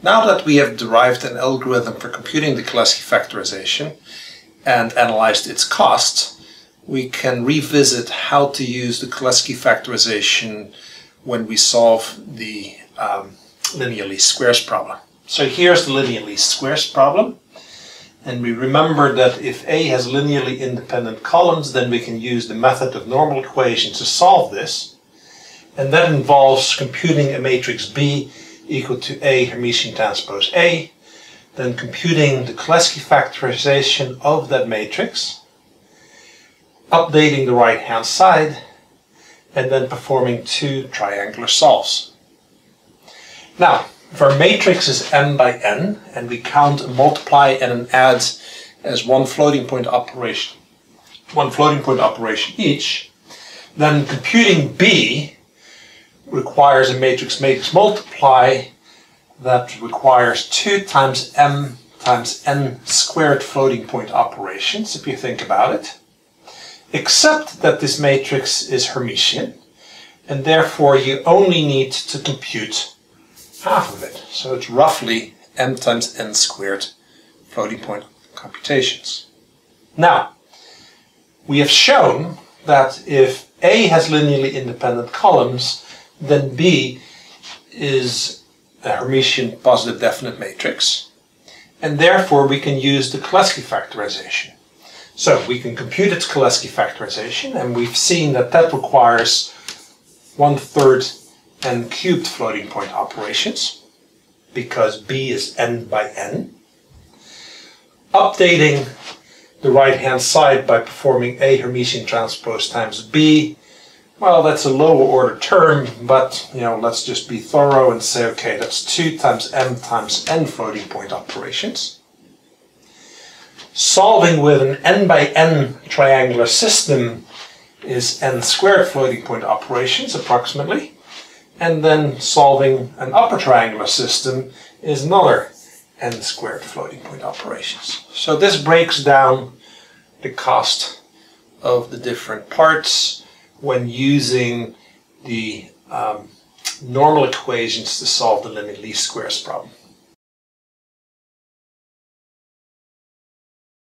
Now that we have derived an algorithm for computing the Cholesky factorization and analyzed its cost, we can revisit how to use the Cholesky factorization when we solve the linear least squares problem. So here's the linear least squares problem. And we remember that if A has linearly independent columns, then we can use the method of normal equations to solve this. And that involves computing a matrix B equal to A Hermitian transpose A, then computing the Cholesky factorization of that matrix, updating the right-hand side, and then performing two triangular solves. Now, if our matrix is n by n, and we count and multiply and an add as one floating point operation each, then computing B requires a matrix multiply that requires 2 times m times n squared floating point operations, if you think about it, except that this matrix is Hermitian, and therefore you only need to compute half of it. So it's roughly m times n squared floating point computations. Now, we have shown that if A has linearly independent columns, then B is a Hermitian positive definite matrix, and therefore we can use the Cholesky factorization. So we can compute its Cholesky factorization, and we've seen that that requires 1/3 n cubed floating point operations, because B is n by n. Updating the right-hand side by performing A Hermitian transpose times B, well, that's a lower order term, but let's just be thorough and say, okay, that's 2 times m times n floating point operations. Solving with an n by n triangular system is n squared floating point operations, approximately. And then solving an upper triangular system is another n squared floating point operations. So this breaks down the cost of the different parts when using the normal equations to solve the linear least squares problem.